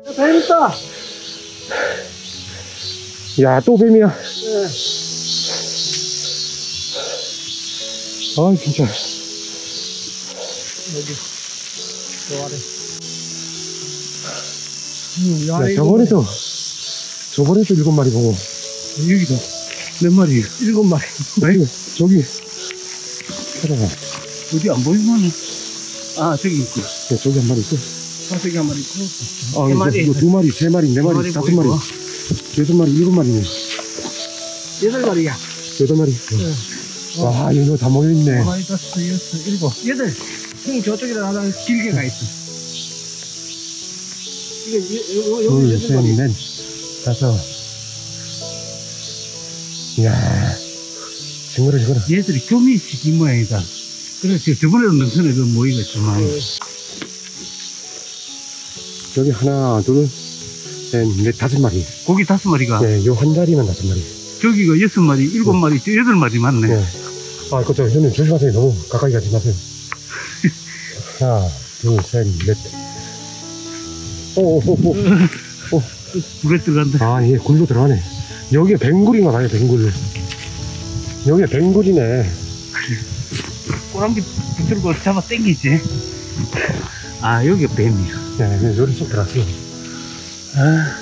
뱀이다. 야, 또 뱀이야. 네. 아, 진짜. 여기 저 아래. 야, 저번에도 7마리 보고. 여기도 몇 마리? 7마리. 아이고, 저기. 찾아봐. 어디 안 보이면 아 저기 있고. 야, 저기 한 마리 있고. 저기 한 마리 있고. 아, 세 마리. 이거 2마리, 3마리, 4마리, 5마리, 6마리, 7마리네. 8마리야. 8마리. 와, 이거 다 모여있네. 5, 6, 7, 8. 형 저쪽에다 하나 길게 가 있어. 이게 둘, 셋, 8마리. 넷, 5. 이야, 징그러. 얘들이 교미식 이 모양이다. 그래서 저번에도 능선에 그 모이가 있지만. 여기 하나, 둘, 셋, 넷, 5마리. 고기 5마리가. 네, 요 한 자리만 5마리. 저기가 6마리, 7마리, 8마리 맞네. 네. 아, 그쵸. 형님, 조심하세요. 너무 가까이 가지 마세요. 하나, 둘, 셋, 넷. 오. 물에 들어간다. 아, 예, 굴로 들어가네. 여기가 뱅굴인가 봐요, 뱅굴. 여기가 뱅굴이네. 꼬랑지 붙들고 잡아 당기지. 아, 여기가 뱀이야. 네, 여기 쏙 들어갔어요. 아,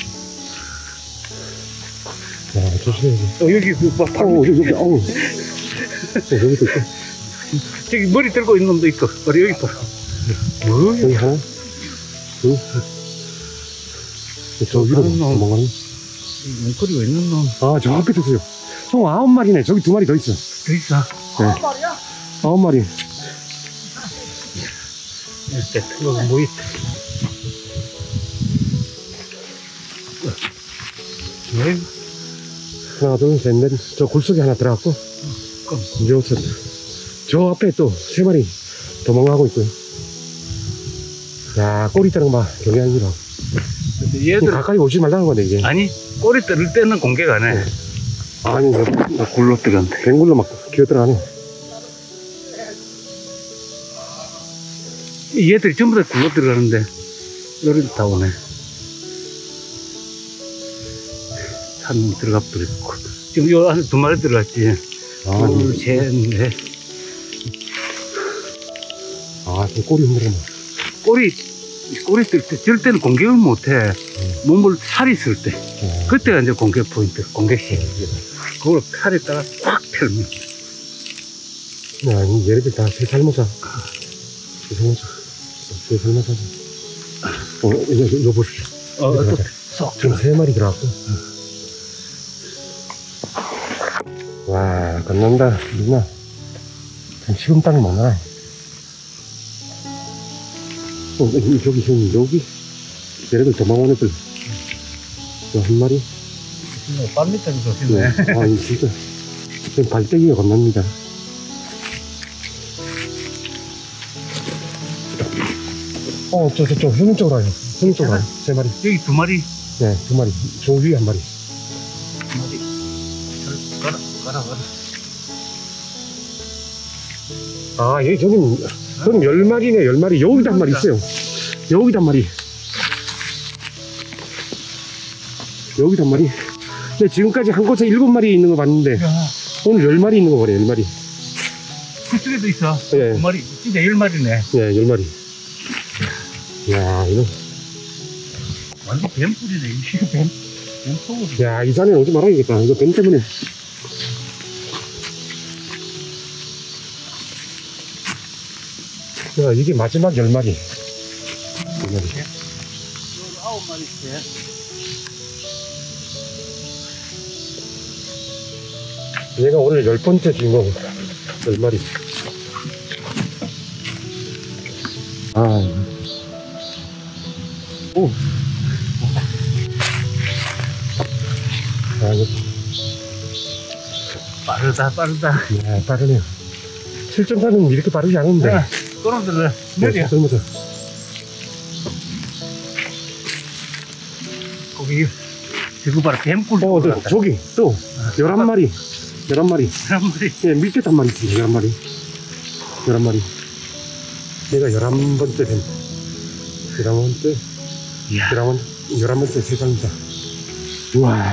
야, 조심해야지. 여기 뭐 여기, 어우. 여기도 있고. 저기 머리 들고 있는 놈도 있고. 머리 여기 봐. 여기 하나, 둘, 저 위로 도망가는. 뭉거리가 있는 놈. 아, 저 앞에 있어요. 총 9마리네. 저기 2마리 더 있어. 더 있어. 네. 9마리. 이렇게 들어가 뭐 있다. 왜? 하나, 둘, 셋, 넷. 저 굴속에 하나 들어갔고. 저 앞에 또 3마리 도망가고 있고요. 야, 꼬리 뜨는 거 봐. 경량이라. 얘들 가까이 오지 말라는 건데, 이게. 아니 꼬리 뜰 때는 공개가 안 해. 네. 아니, 나 굴러 들어간대. 뱅굴로 막 기어 들어가네. 얘들이 전부 다 굴러 들어가는데 여기도 다 오네. 한 명 들어가 버렸고 지금 요 안에 2마리 들어갔지. 아, 둘, 셋, 넷. 아, 저 꼬리 흔들어놔. 꼬리 뜰 때 절대는 공격을 못해. 몸을 살이 있을 때 그때가 이제 공격 포인트, 공격식. 그걸 살이 따라 꽉 펴면. 야, 얘네들 다 새 살모사. 새 살모사. 이거 보십시오. 쏙 지금 3마리 들어갔고. 와, 건넌다, 누나. 참 식은땀이 많아. 저기, 형님, 여기. 얘네들 도망온 애들. 한 마리? 발 밑에 조심해. 네. 아, 이 진짜. 지금 발대기가 건넙니다. 형님 쪽으로 와요. 형님 쪽으로 와요. 3마리. 여기 2마리. 네, 2마리. 저 위에 1마리. 2마리. 가라. 아, 예, 형님 10마리네, 10마리. 여기도 1마리 있어요. 여기도 1마리. 여기도 1마리. 근데 지금까지 한 곳에 7마리 있는 거 봤는데, 오늘 10마리 있는 거 보네, 10마리. 그쪽에도 있어. 예. 2마리. 진짜 10마리네. 예, 10마리. 이야, 이거. 완전 뱀뿔이네. 이게 뱀 속으로. 야, 이 산에 오지 말아야겠다. 이거 뱀 때문에. 야, 이게 마지막 10마리. 10마리. 9마리째. 얘가 오늘 10번째 주인공. 10마리. 오. 이거. 빠르다. 야, 빠르네요. 7.4는 이렇게 빠르지 않은데. 그놈들은 느려. 젊어서. 거기 저거 봐라. 뱀뿔. 저기 또 11마리. 11마리. 11마리. 예, 밑에도 1마리 있습니다. 11마리. 11마리. 얘가 11번째 뱀. 11번째. 이야. 11번째 세상이다. 우와.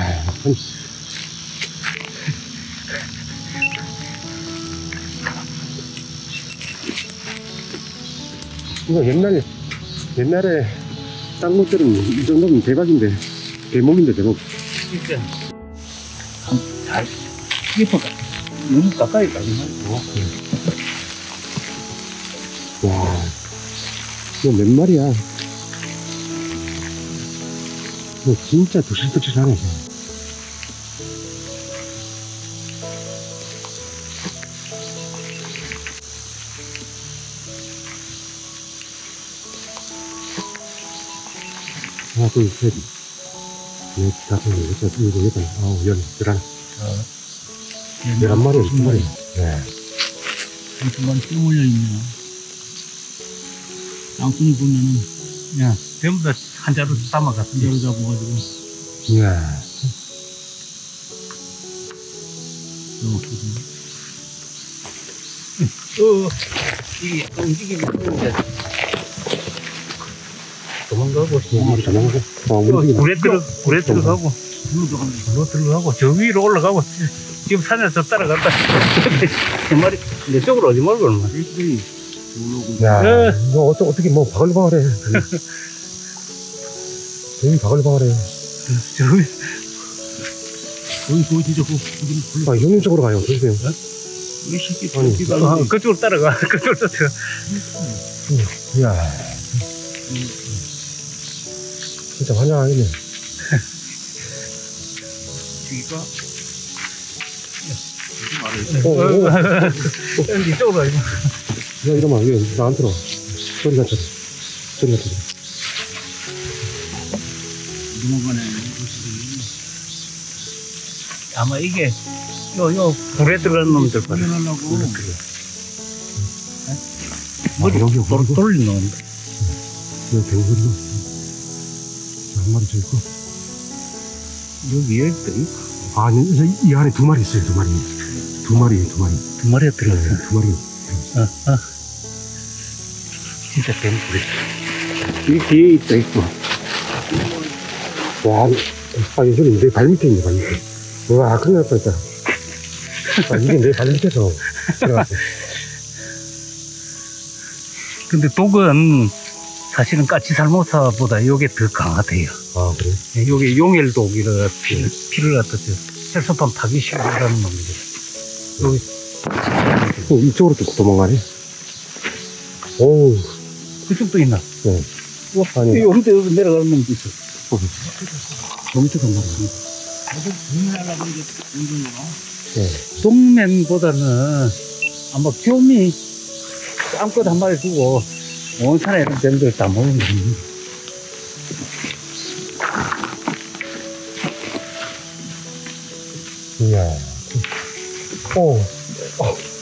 이거 옛날에 딴 것들은 이 정도면 대박인데, 대목인데, 대목. 진짜. 잘, 예쁘다. 너무 가까이 가지 말고. 와, 이거 몇 마리야? 이거 진짜 도실도실하네. 하나, 둘, 셋, 넷, 다섯, 여섯, 일곱, 여덟, 아홉, 열, 11마리, 12마리. 네. 한두만 쭉 몰려있네요. 양순이 보면은, 그냥, 전부 다 한자로 담아갔어. 한자로 잡아가지고. 이야. 이게 움직임이 있는데. 도망가고, 도망가. 굴에 들어가고, 물로 들어가고, 저 위로 올라가고, 지금 산에서 따라간다. 한 마리, 내 쪽으로 오지 말고, 얼마. 야, 이거 어떻게 뭐 바글바글해. 되게 바글바글해. 저 위, 거기 진짜, 아, 형님 쪽으로 가요. 조심해요. 이 새끼, 아니, 그쪽으로 따라가. 그쪽으로 따라가. 이야. 진짜 환장하겠네. 저기가, 어, 이쪽으로 가지 마. 야, 이러면 왜 나 안 들어. 소리가 들어. 넘어가네. 아마 이게, 불에 들어가는 놈들 봐라. 머리 돌린 놈. 여기 배우거리가. 한 마리 저 있고. 여기에 또 있고. 아, 이 안에 2마리 있어요, 2마리. 2마리. 두 마리가 들어갔어. 2마리. 진짜 뱀불이. 이 뒤에 있다, 있고. 와, 이거는 내 발 밑에 있네, 발 밑에. 와, 큰일 날 뻔했다. 이게 내 발 밑에서 들어갔어. 근데 독은 사실은 까치살모사보다 요게 더 강하대요. 아, 그래? 요게 용혈독이라 피를 갖다 혈소판 타기 싫어하는 놈이죠. 여기 이쪽으로 또 도망가네? 오우. 그쪽도 있나? 네. 아니. 이 엄대 내려가는 놈도 있어. 엄청 간다. 네. 동면보다는 아마 교미 깜껏 한 마리 두고 온 산에 있는 뱀들 다 먹는 거야. 이야. 오.